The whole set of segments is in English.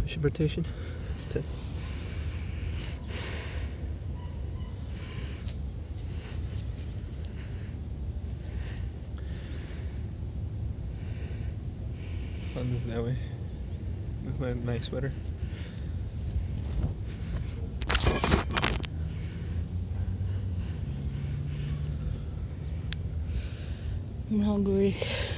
Finish rotation. 10. I'll move that way. Move my sweater. I'm hungry.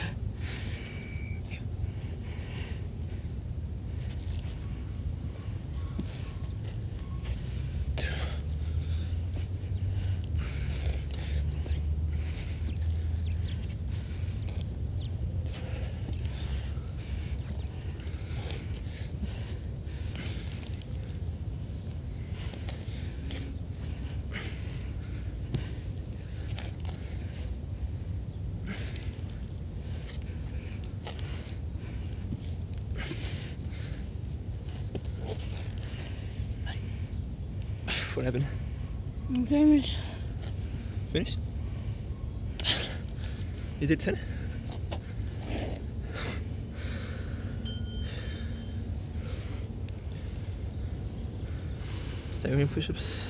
What happened? I'm finished. Finished? You did 10? Staggering push-ups.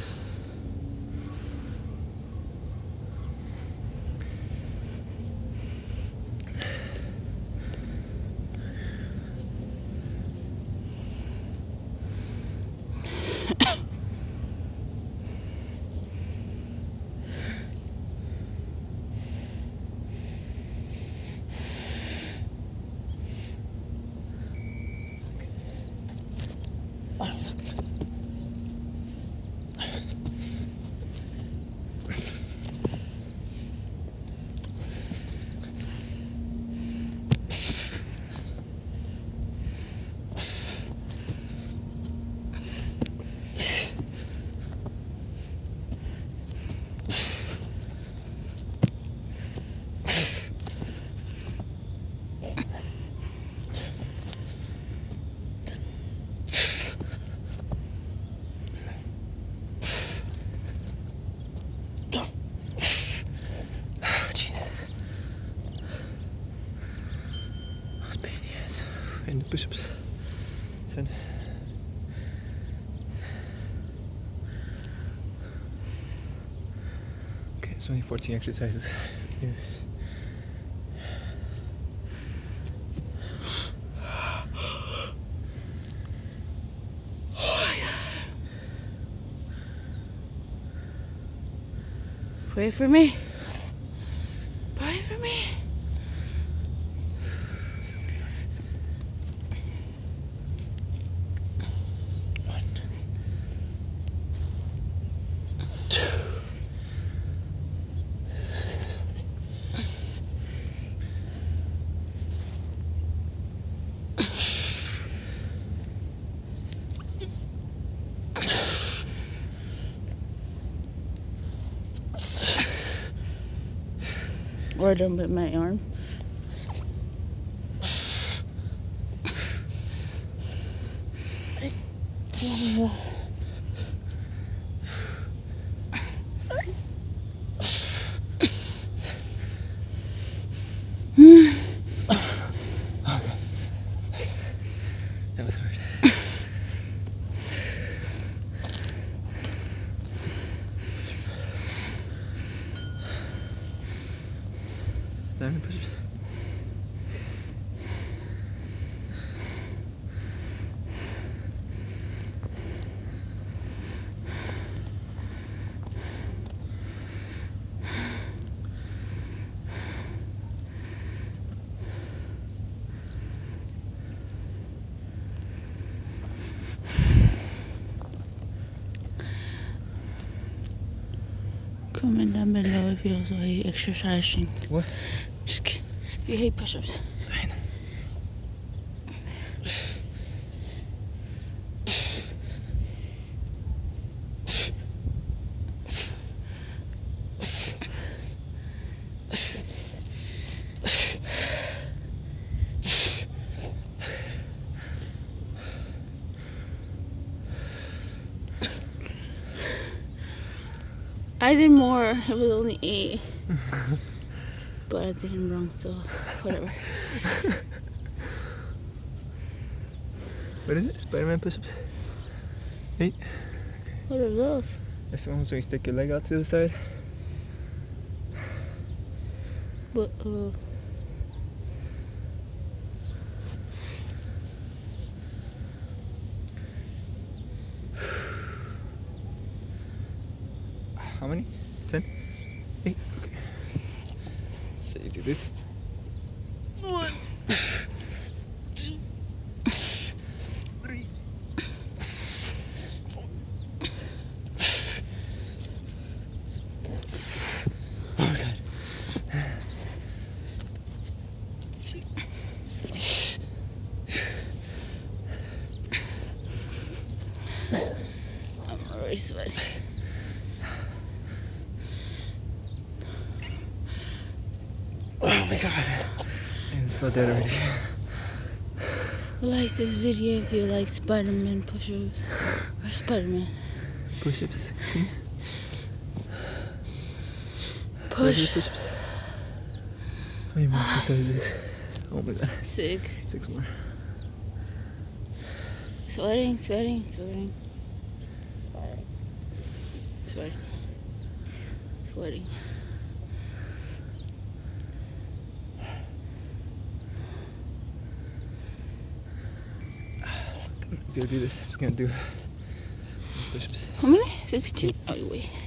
And push-ups. 10. Okay, it's only 14 exercises. Yes. Pray for me. Pray for me. Or don't bit my arm. That was hard. Diamond push-ups. Comment down below if you also hate exercising. What? Just kidding. If you hate push-ups. I did more. It was only 8. But I did them wrong, so whatever. What is it? Spider-Man push-ups? 8. What are those? That's the ones where you stick your leg out to the side. But, How many? 10? 8? Okay. So you do this. 1, 2, 3, 4. Oh my god. 6. I'm already sweating. Oh my god. I'm so dead already. Like this video if you like Spider-Man push-ups. Or Spider-Man. Push-ups 16. Push. Push-ups. How many more exercises? Oh my god. 6. 6 more. Sweating. Sweating. I'm gonna do this. I'm just gonna do push-ups. How many? 16? Oh, wait.